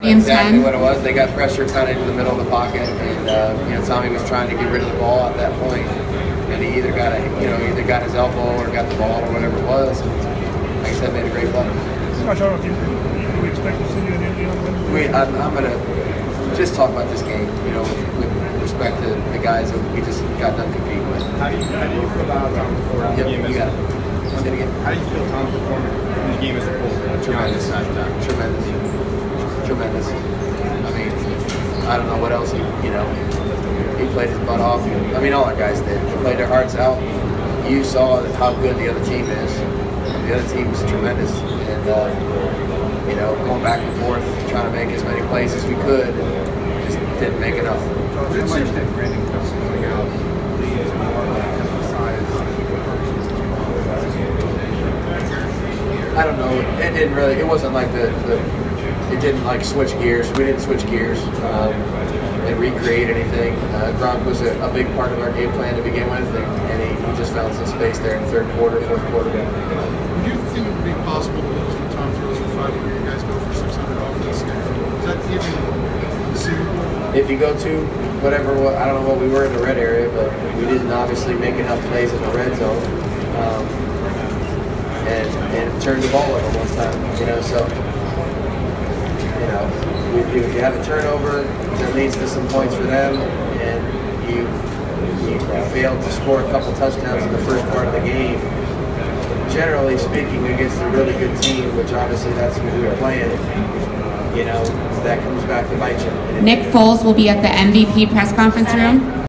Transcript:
Exactly what it was. They got pressure kind of into the middle of the pocket, and you know, Tommy was trying to get rid of the ball at that point, and he either got his elbow or got the ball or whatever it was. And, like I said, made a great play. Coach, I don't know if we expect to see you in Indy on Wednesday. I'm gonna just talk about this game, you know, with respect to the guys that we just got done competing with. How do you feel about Tom performing in the game? You got it. Say it again. How do you feel Tom performing in the game as a whole? Tremendous. Tremendous. I mean, I don't know what else he played his butt off. I mean, all our guys did. They played their hearts out. You saw how good the other team is. The other team is tremendous, and you know, going back and forth, trying to make as many plays as we could, just didn't make enough. How much did Brandon coming out lead to more emphasize? I don't know. It didn't really. It wasn't like it didn't like switch gears. We didn't switch gears and recreate anything. Gronk was a big part of our game plan to begin with, and he just found some space there in the third quarter, fourth quarter. Do you think it would be possible to lose when Tom throws for 500? You guys go for 600 off this game. Is that even conceivable? If you go to whatever, I don't know what we were in the red area, but we didn't obviously make enough plays in the red zone, and turned the ball over one time. You know, so you know, if you have a turnover that leads to some points for them, and you failed to score a couple touchdowns in the first part of the game. Generally speaking, against a really good team, which obviously that's who we were playing, you know, that comes back to bite you. Nick Foles will be at the MVP press conference room.